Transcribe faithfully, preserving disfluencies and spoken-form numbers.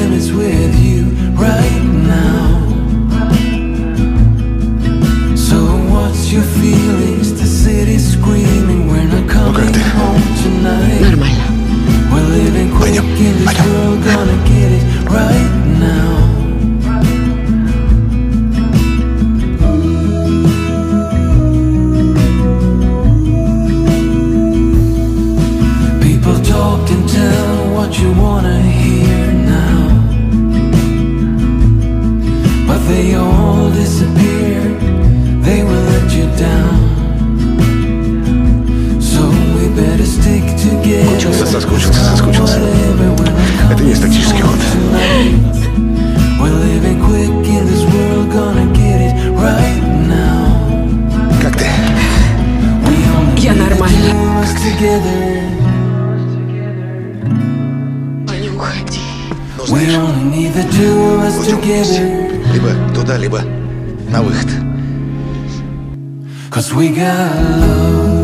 limits with you right now. So what's your feelings? The city's screaming, we're not coming home tonight. Normal. We're living quick in this world, gonna get it right now. People talk and tell what you wanna hear now, but they all disappear, they will let you down. So we better stick together. Соскучился, соскучился. Это не статический ход. We're living quick in this world, gonna get it right now. Как ты? Я нормально. Не уходи. Либо туда, либо на выход. Cause we got love.